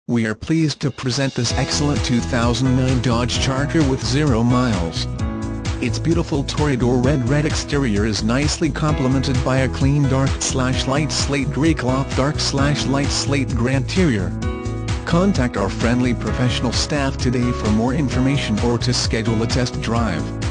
We are pleased to present this excellent 2009 Dodge Charger with 0 miles. Its beautiful Toreador red exterior is nicely complemented by a clean dark/light slate grey cloth dark/light slate grey interior. Contact our friendly professional staff today for more information or to schedule a test drive.